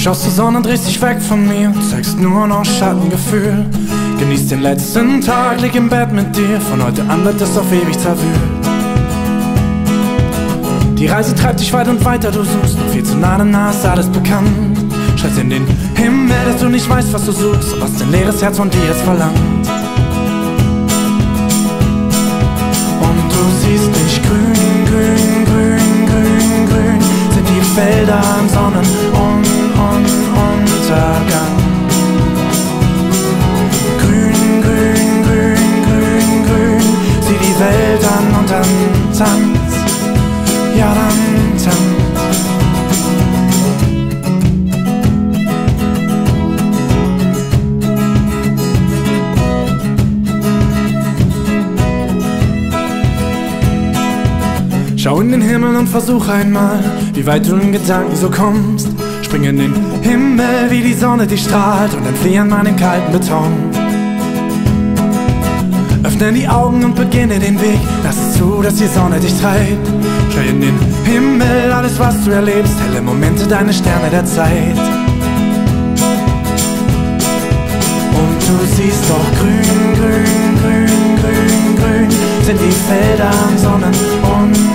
schaust zur Sonne und drehst dich weg von mir, zeigst nur noch Schattengefühl. Genieß den letzten Tag, leg im Bett mit dir, von heute an wird es auf ewig zerwühlt. Die Reise treibt dich weit und weiter, du suchst noch viel zu nah ist alles bekannt. Schreist in den Himmel, dass du nicht weißt, was du suchst, was dein leeres Herz von dir jetzt verlangt. Und du siehst nicht grün, grün, grün, grün, grün, sind die Felder im Sonnenuntergang. Grün, grün, grün, grün, grün, sieh die Welt an und dann tanz, ja dann tanz. Schau in den Himmel und versuch einmal, wie weit du in Gedanken so kommst. Spring in den Himmel, wie die Sonne dich strahlt, und entflieh an meinen kalten Beton. Öffne die Augen und beginne den Weg, lass es zu, dass die Sonne dich treibt. Schau in den Himmel, alles was du erlebst, helle Momente, deine Sterne der Zeit. Und du siehst doch grün, grün, grün, grün, grün, sind die Felder am Sonnenuntergang.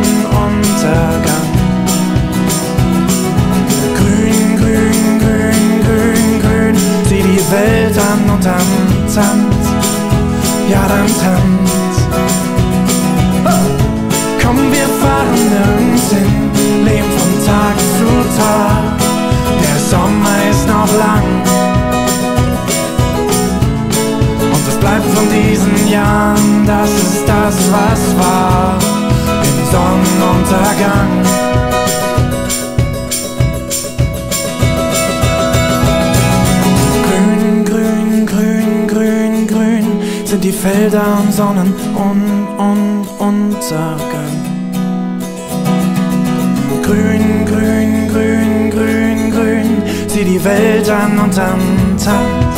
Grün, grün, grün, grün, grün, sieh die Welt an und dann tanz, ja dann tanz. Komm, wir fahren nirgends hin, leben von Tag zu Tag, der Sommer ist noch lang. Und es bleibt von diesen Jahren, das ist das, was war, im Sonnenuntergang. Grün, grün, grün, grün, grün, sind die Felder am Sonnenuntergang. Grün, grün, grün, grün, grün, sieh die Welt an und dann tanz.